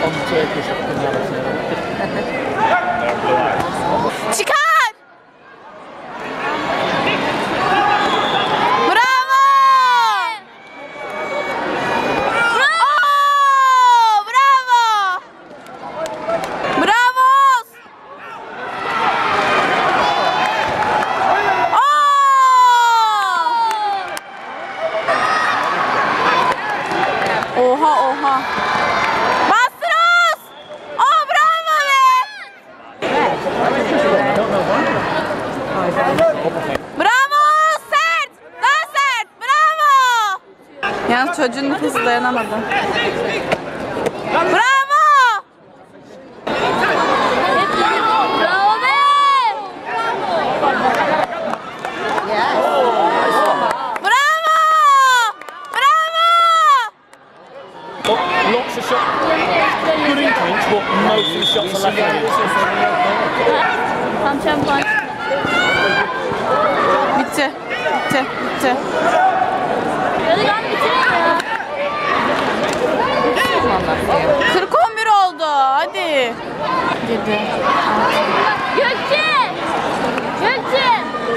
Çıkar! Bravo! Bravo! Bravo! Bravo! Oha oha. Bastırız! Aa bravo be! Bravo! Sert! Daha sert! Bravo! Yalnız çocuğun nefesi dayanamadı. Bravo! Bravo be! Bravo! Bravo! Lots of shots. Good in clinch, but most of the shots are left-handed. Tam şampuan. Bitti. Bitti. Bitti. Hadi lan bitirin ya. 40-11 oldu. Hadi. 7. Gökçe! Gökçe!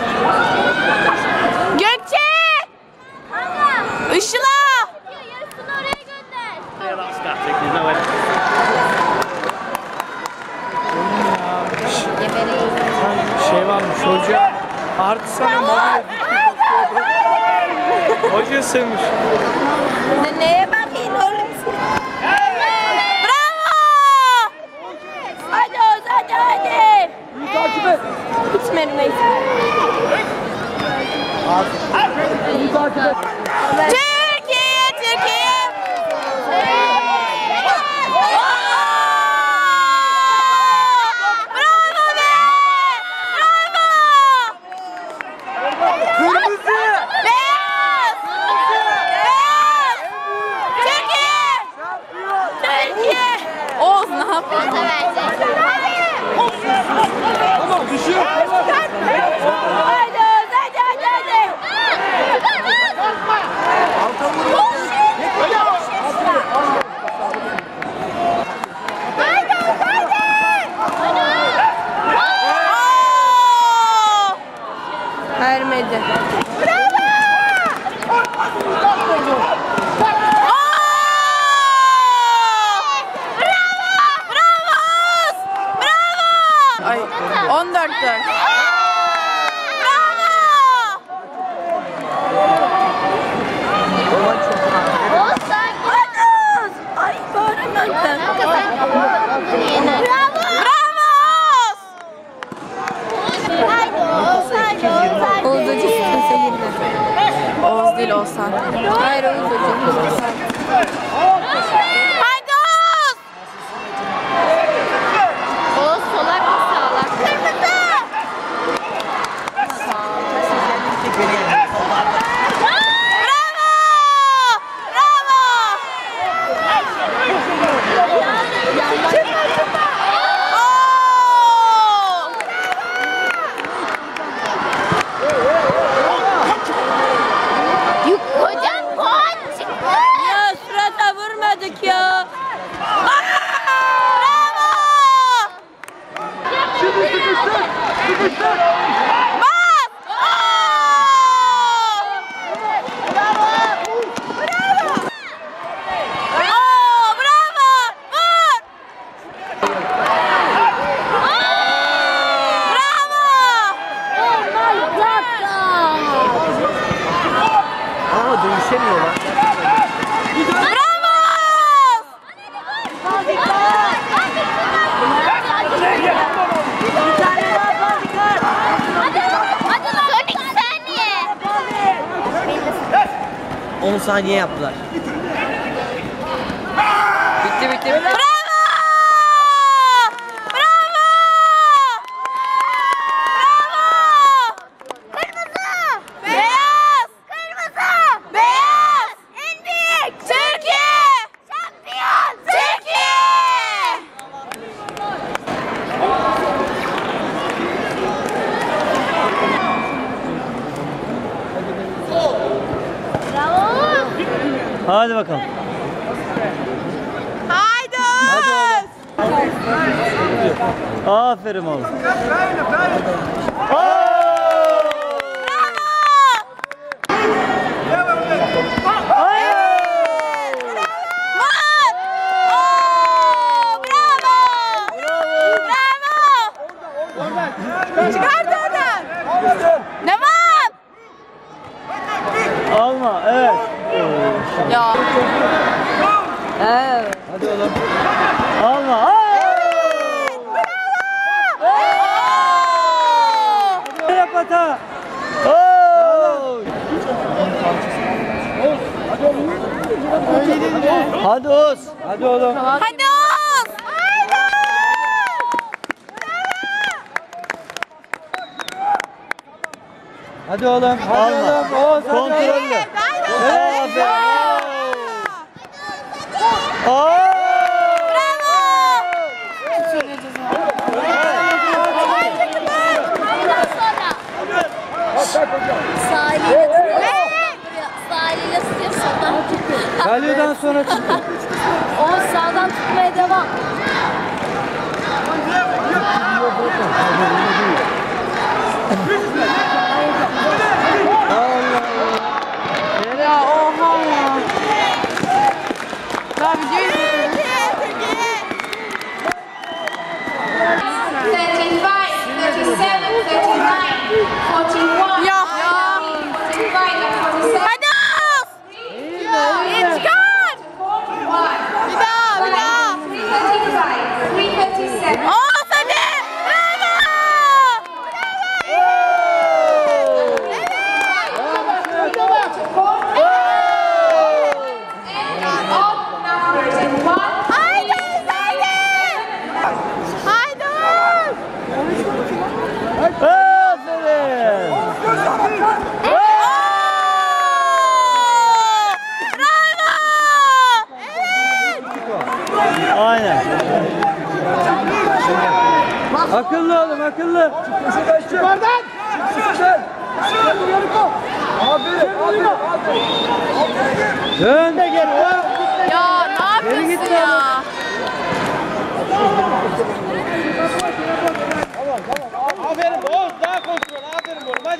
Gökçe! Ama! Işıla! Yarısını oraya gönder. Yeah, that's static. There's no way. Şey varmış hoca. Artı sana mobil. Hoca sığmış. Neye bakayım oğlum? Bravo! Hadi Oğuz hadi hadi. Takip et. Hiç mermi. Türkiye! Türkiye! Bravo be! Bravo! Kırmızı. Beyaz! Beyaz! Türkiye! Türkiye! Oğuz ne yapıyorsun? Tamam düşüyor. Hadi Oğuz hadi hadi hadi. Alta vur. Oo! Vermedi. Ay 14-4. Bravo! Oğuz sen git. Ay bağıramadım. Bravo. Bravo! Haydi Oğuz haydi Oğuz haydi. Oğuz Hoca strese girdi. Oğuz değil Oğuzhan. Hayır Oğuz hocam. Haydi Oğuz! Oğuz solak mı sağlak? Kırmızı. Bravo! Bravo! Oo! Yuk hocam puan çıktı. Ya surata vurmadık ya. Bravo! Bas! Oo, bravo! Vur! Ama dönüşemiyorlar. Bravo! Hadi son 2 saniye. 10 saniye yaptılar. Bitti bitti bitti. Bravo! Bravo! Bravo! Kırmızı! Beyaz! Kırmızı! Beyaz! En büyük! Türkiye! Şampiyon! Türkiye! Bravo. Hadi bakalım. Haydi! Hadi Aferin oğlum. Çıkart oradan. Devam. Alma, evet. Ya. Hadi oğlum. Alma. Yap hata. Hadi Oğuz. Hadi oğlum. Hadi Oğuz. Hadi oğlum. Hadi oğlum. Oğuz kontrollü. Sahiliyle tutuyor soldan. Kalyodan sonra çıktı. O sağdan tutmaya devam. Ya oha ya. Daha video izliyorum. 35, 37, 39, 41. Ya. 35 and 47. Hadi Oğuz. Çıkar. Bir daha. 335, 337. Oğuz hadi. Bravo. And odd numbers in 1. Haydi. Haydi. Aferin. Aynen. Akıllı oğlum, akıllı. Çık oradan. Dön de gel. Ya ne yapıyorsun ya? Aferin Oğuz, daha kontrol. Aferin oğlum, hadi.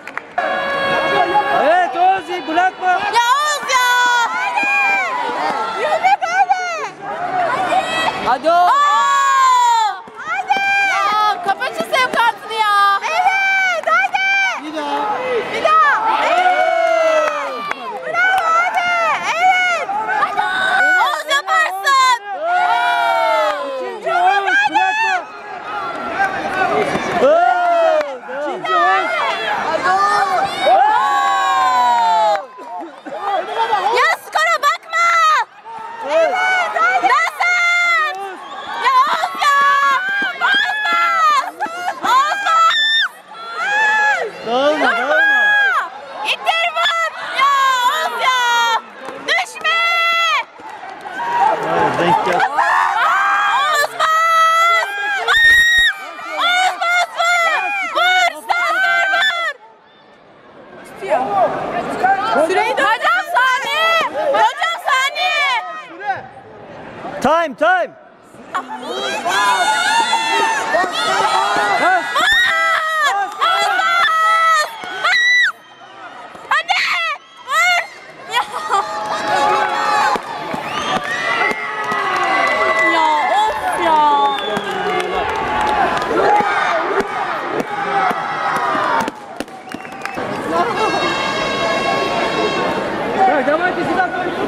Evet Oğuz, iyi bırakma. Ya Oğuz ya. Hadi. Yürü hadi. Hadi Oğuz. Hadi. Ya kapat şu sev kartını ya. Evet hadi. Bir daha. Bir daha. Evet. Bravo hadi. Evet. Hadi. Oğuz yaparsın. İkinci Oğuz, bırakma. İkinci Oğuz. Ya skora bakma. Evet. Ben sen. Ya Oğuz ya. Olmaz. Dağılma, dağılma. İttir vur. Ya Oğuz ya. Düşme. Evet, denk gel. Oğuz bas. Oğuz bas vur. Vur. Sen vur. Süreyi de. Hocam saniye. Hocam saniye. Time, time. Ha. Hadi! Vur! Ya! Ya of ya! Ya, Cemal, 2 dakika.